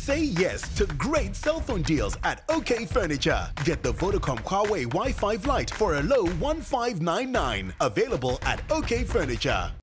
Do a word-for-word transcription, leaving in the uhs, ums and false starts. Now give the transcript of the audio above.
Say yes to great cell phone deals at OK Furniture. Get the Vodacom Huawei Y five Lite for a low one five nine nine. Available at OK Furniture.